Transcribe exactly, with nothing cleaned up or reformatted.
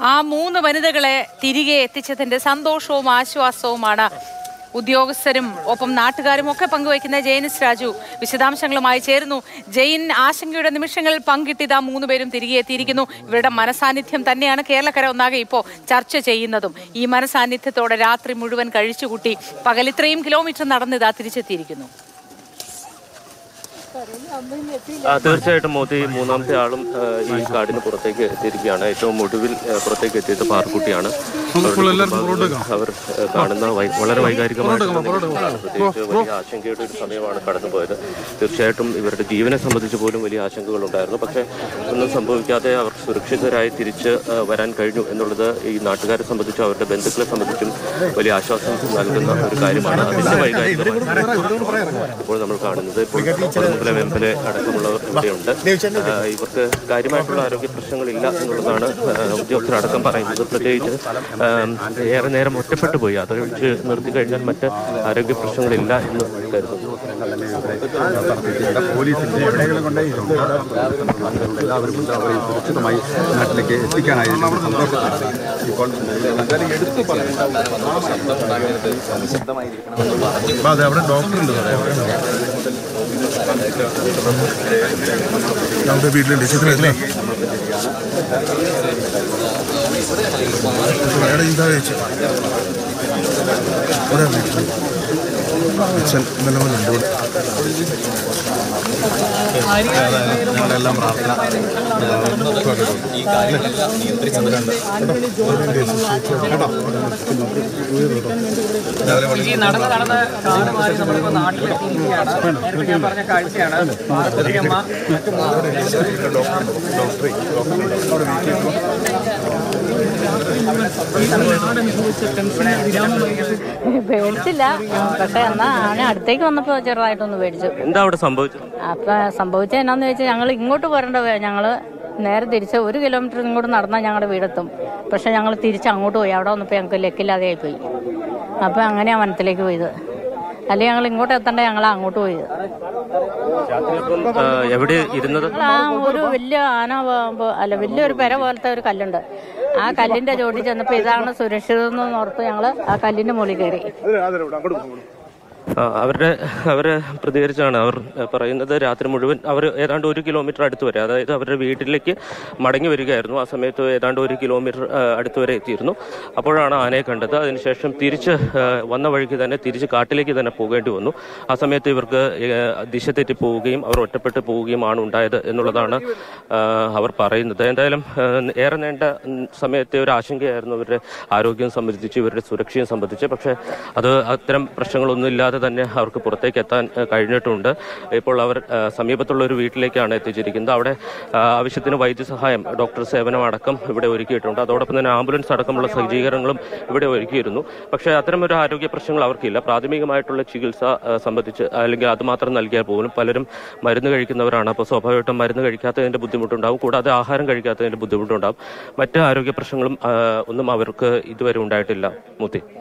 ആ മൂന്ന് വനിതകളെ തിരികെ എത്തിച്ചതിന്റെ സന്തോഷവും ആശ്വാസവുമാണ് ഉദ്യോഗസ്ഥരും ഒപ്പം നാട്ടുകാരും ഒക്കെ പങ്കുവയ്ക്കുന്ന ജെയിനിസ് രാജു വിശദാംശങ്ങളുമായി ചേരുന്നു. ജെയിൻ, ആശങ്കയുടെ നിമിഷങ്ങളിൽ പങ്കിട്ടിത് ആ മൂന്ന് പേരും തിരികെ എത്തിയിരിക്കുന്നു. ഇവരുടെ മനസാന്നിധ്യം തന്നെയാണ് കേരളക്കര ഒന്നാകെ ഇപ്പോൾ ചർച്ച ചെയ്യുന്നതും. ഈ മനസാന്നിധ്യത്തോടെ രാത്രി മുഴുവൻ കഴിച്ചുകൂട്ടി പകൽ ഇത്രയും കിലോമീറ്റർ നടന്നിതാ തിരിച്ചെത്തിയിരിക്കുന്നു. തീർച്ചയായിട്ടും മോദി മൂന്നാമത്തെ ആളും ഈ കാടിന് പുറത്തേക്ക് എത്തിയിരിക്കുകയാണ്. ഏറ്റവും ഒടുവിൽ പുറത്തേക്ക് എത്തിയത് പാർക്കുട്ടിയാണ്. അവർ കാണുന്ന വളരെ വൈകാരികമായിട്ടുള്ള പ്രത്യേകിച്ച് വലിയ ആശങ്കയുടെ ഒരു സമയമാണ് കടന്നുപോയത്. തീർച്ചയായിട്ടും ഇവരുടെ ജീവനെ സംബന്ധിച്ച് പോലും വലിയ ആശങ്കകളുണ്ടായിരുന്നു. പക്ഷേ ഒന്നും സംഭവിക്കാതെ അവർ സുരക്ഷിതരായി തിരിച്ച് വരാൻ കഴിഞ്ഞു എന്നുള്ളത് ഈ നാട്ടുകാരെ സംബന്ധിച്ചും അവരുടെ ബന്ധുക്കളെ സംബന്ധിച്ചും വലിയ ആശ്വാസം നൽകുന്ന ഒരു കാര്യമാണ്. അതിന്റെ വൈകാരികമായി ഇപ്പോൾ നമ്മൾ കാണുന്നത് ഇപ്പോൾ എം എൽ എ അടക്കമുള്ളവർ ഇവിടെയുണ്ട്. ഇവർക്ക് കാര്യമായിട്ടുള്ള ആരോഗ്യ പ്രശ്നങ്ങളില്ല എന്നുള്ളതാണ് ഉദ്യോഗസ്ഥരടക്കം പറയുന്നത്. പ്രത്യേകിച്ച് ഏറെ നേരം ഒറ്റപ്പെട്ടു പോയി അതൊഴിച്ച് നിർത്തി കഴിഞ്ഞാൽ മറ്റ് ആരോഗ്യ പ്രശ്നങ്ങളില്ല എന്ന് കരുതുന്നു. സുരക്ഷിതമായി നാട്ടിലേക്ക് എത്തിക്കാനായി ഇപ്പോൾ അതെ അവിടെ ഡോക്ടറുണ്ട് നമ്മുടെ വീട്ടിലുണ്ട് ചിത്രത്തിലേ എന്താ വെച്ചു ഒരാ വീട്ടിൽ അച്ഛൻ നിലവിലുണ്ട്. ഞങ്ങളെല്ലാം പ്രാർത്ഥന ഈ കാര്യങ്ങൾ നിയന്ത്രിച്ചവരുണ്ട്. നടന്ന് നടന്ന് കാടുമാറി നമ്മളിപ്പോൾ നാട്ടിലെത്തിയിരിക്കുകയാണ്. നേരത്തെ ഞാൻ പറഞ്ഞ കാഴ്ചയാണ്. പേടിച്ചില്ല, പക്ഷെ എന്നാ ഞാൻ അടുത്തേക്ക് വന്നപ്പോ ചെറുതായിട്ടൊന്ന് പേടിച്ചു. എന്താ അവിടെ സംഭവിച്ചത്? അപ്പൊ സംഭവിച്ചത് എന്നാന്ന് വെച്ചാൽ ഞങ്ങൾ ഇങ്ങോട്ട് പോരേണ്ട ഞങ്ങള് നേരെ തിരിച്ച് ഒരു കിലോമീറ്റർ ഇങ്ങോട്ട് നടന്നാൽ ഞങ്ങളുടെ വീടെത്തും. പക്ഷെ ഞങ്ങൾ തിരിച്ച് അങ്ങോട്ട് പോയി. അവിടെ വന്നപ്പോൾ ഞങ്ങൾക്ക് ലക്കില്ലാതെ ആയിപ്പോയി. അപ്പൊ അങ്ങനെയാ വനത്തിലേക്ക് പോയത്. അല്ലെങ്കിൽ ഞങ്ങൾ ഇങ്ങോട്ട് എത്തണ്ട, ഞങ്ങൾ അങ്ങോട്ട് പോയത്. എവിടെ ഇരുന്നത്? ആ ഒരു വലിയ ആന അല്ല വലിയൊരു പെര പോലത്തെ ഒരു കല്ലുണ്ട്. ആ കല്ലിന്റെ ചോട്ടിൽ ചെന്നപ്പോ ഇതാണ് സുരക്ഷിതം എന്ന് ഓർത്ത് ഞങ്ങള് ആ കല്ലിന്റെ മുകളിൽ കയറി. അവരുടെ അവര് പ്രതികരിച്ചാണ് അവർ പറയുന്നത്. രാത്രി മുഴുവൻ അവർ ഏതാണ്ട് ഒരു കിലോമീറ്റർ അടുത്ത് വരെ, അതായത് അവരുടെ വീട്ടിലേക്ക് മടങ്ങി വരികയായിരുന്നു. ആ സമയത്ത് ഏതാണ്ട് ഒരു കിലോമീറ്റർ അടുത്ത് വരെ എത്തിയിരുന്നു. അപ്പോഴാണ് ആനയെ കണ്ടത്. അതിനുശേഷം തിരിച്ച് വന്ന വഴിക്ക് തന്നെ തിരിച്ച് കാട്ടിലേക്ക് തന്നെ പോകേണ്ടി വന്നു. ആ സമയത്ത് ഇവർക്ക് ദിശ തെറ്റി പോവുകയും അവർ ഒറ്റപ്പെട്ട് പോവുകയുമാണ് ഉണ്ടായത് എന്നുള്ളതാണ് അവർ പറയുന്നത്. എന്തായാലും ഏറെ നീണ്ട സമയത്തെ ഒരു ആശങ്കയായിരുന്നു ഇവരുടെ ആരോഗ്യം സംബന്ധിച്ച്, ഇവരുടെ സുരക്ഷയും സംബന്ധിച്ച്. പക്ഷേ അത് അത്തരം പ്രശ്നങ്ങളൊന്നും ഇല്ലാതെ തന്നെ അവർക്ക് പുറത്തേക്ക് എത്താൻ കഴിഞ്ഞിട്ടുണ്ട്. ഇപ്പോൾ അവർ സമീപത്തുള്ള ഒരു വീട്ടിലേക്കാണ് എത്തിച്ചിരിക്കുന്നത്. അവിടെ ആവശ്യത്തിന് വൈദ്യസഹായം, ഡോക്ടർ സേവനം അടക്കം ഇവിടെ ഒരുക്കിയിട്ടുണ്ട്. അതോടൊപ്പം തന്നെ ആംബുലൻസ് അടക്കമുള്ള സജ്ജീകരണങ്ങളും ഇവിടെ ഒരുക്കിയിരുന്നു. പക്ഷേ അത്തരമൊരു ആരോഗ്യ പ്രശ്നങ്ങൾ അവർക്കില്ല. പ്രാഥമികമായിട്ടുള്ള ചികിത്സ സംബന്ധിച്ച് അല്ലെങ്കിൽ അത് മാത്രം നൽകിയാൽ പോലും പലരും മരുന്ന് കഴിക്കുന്നവരാണ്. അപ്പോൾ സ്വാഭാവികമായിട്ടും മരുന്ന് കഴിക്കാത്തതിന്റെ ബുദ്ധിമുട്ടുണ്ടാകും. കൂടാതെ ആഹാരം കഴിക്കാത്തതിന്റെ ബുദ്ധിമുട്ടുണ്ടാകും. മറ്റ് ആരോഗ്യ പ്രശ്നങ്ങളും ഒന്നും അവർക്ക് ഇതുവരെ ഉണ്ടായിട്ടില്ല. മൂത്തി.